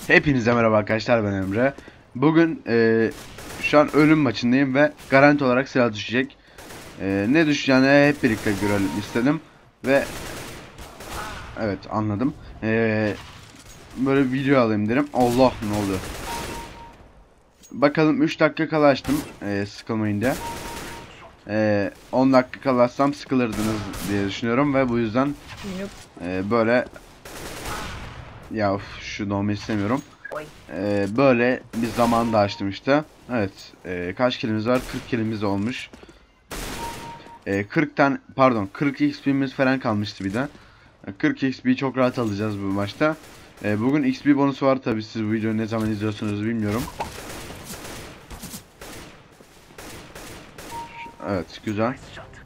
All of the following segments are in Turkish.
Hepinize merhaba arkadaşlar, ben Emre. Bugün şu an ölüm maçındayım ve garanti olarak silah düşecek. Ne düşeceğini hep birlikte görelim istedim. Ve evet, anladım. Böyle bir video alayım dedim. Allah, ne oldu? Bakalım, 3 dakika kala açtım sıkılmayınca. 10 dakika kala açsam sıkılırdınız diye düşünüyorum ve bu yüzden böyle ya şu dolmayı istemiyorum. Böyle bir zaman da açtım işte. Evet, kaç kilimiz var? 40 kilimiz olmuş. 40 tane, pardon, 40 XP'miz falan kalmıştı bir de. 40 XP'yi çok rahat alacağız bu maçta. Bugün XP bonusu var, tabi siz bu videoyu ne zaman izliyorsunuz bilmiyorum. Evet, güzel.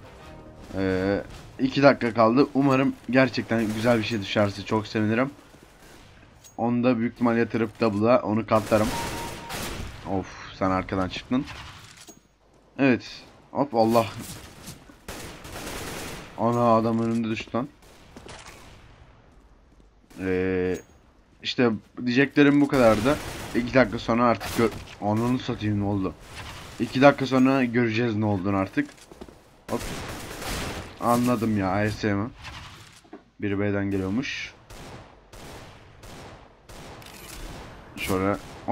2 dakika kaldı. Umarım gerçekten güzel bir şey düşerse çok sevinirim. Onu da büyük ihtimal yatırıp double'a onu katlarım. Of, sen arkadan çıktın. Evet. Hop, Allah. Ana, adam önünde düştü lan. İşte diyeceklerim bu kadardı. 2 dakika sonra artık Ananı satayım, ne oldu? 2 dakika sonra göreceğiz ne olduğunu artık. Hop. Anladım ya, ASM. Biri B'den geliyormuş. Şöyle hop.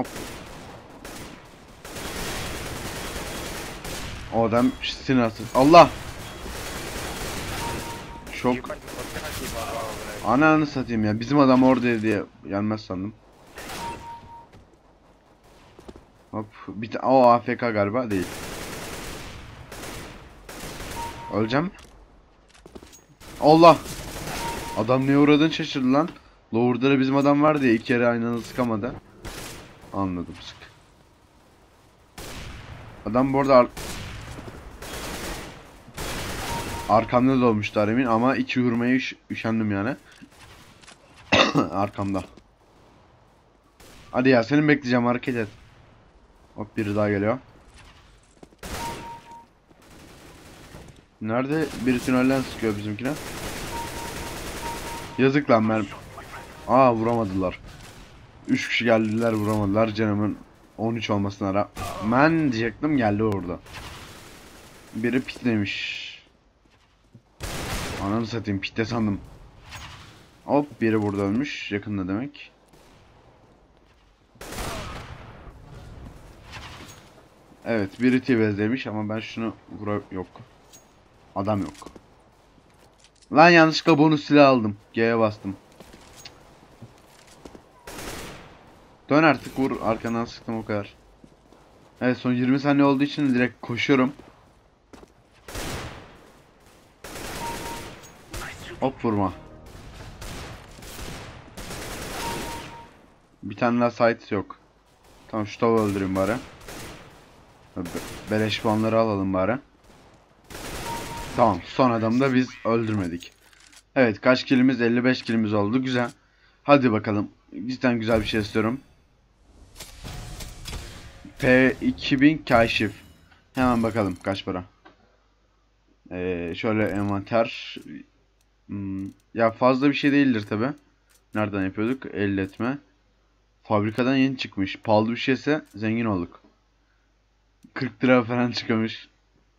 O adam sinası. Allah. Şok. Ananı satayım ya. Bizim adam orada diye yanmaz sandım. Hop. O AFK galiba değil. Öleceğim. Allah. Adam neye uğradığını şaşırdı lan. Lower'da da bizim adam var diye 2 kere aynı anda sıkamadı. Anladım, sık. Adam bu arada arkamda da olmuştu emin ama 2 vurmaya üşendim yani. Arkamda. Hadi ya, seni bekleyeceğim, hareket et. Hop, biri daha geliyor. Nerede? Biri tünelden sıkıyor bizimkine. Yazık lan, mermi. Aa, vuramadılar. 3 kişi geldiler, vuramadılar. Canımın 13 olmasına rağmen diyecektim, geldi orada. Biri pitlemiş. Ananı satayım, pitte sandım. Hop, biri burada ölmüş. Yakında demek. Evet, biri T-Bez demiş ama ben şunu yok. Adam yok. Lan, yanlışlıkla bonus silah aldım. G'ye bastım. Dön artık, vur, arkandan sıktım, o kadar. Evet, son 20 saniye olduğu için direkt koşuyorum. Hop, vurma. Bir tane daha site yok. Tamam, şu tavuğu öldüreyim bari. Beleş puanları alalım bari. Tamam, son adamı da biz öldürmedik. Evet, kaç kilimiz? 55 kilimiz oldu, güzel. Hadi bakalım, cidden güzel bir şey istiyorum. P2000 kaşif. Hemen bakalım kaç para. Şöyle envanter. Ya fazla bir şey değildir tabi. Nereden yapıyorduk? Elletme. Fabrikadan yeni çıkmış. Pahalı bir şeyse zengin olduk. 40 lira falan çıkmış.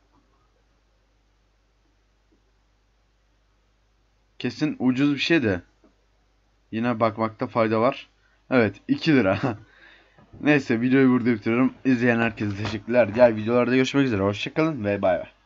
Kesin ucuz bir şey de. Yine bakmakta fayda var. Evet, 2 lira. Neyse, videoyu burada bitiriyorum. İzleyen herkese teşekkürler. Diğer videolarda görüşmek üzere. Hoşçakalın ve bay bay.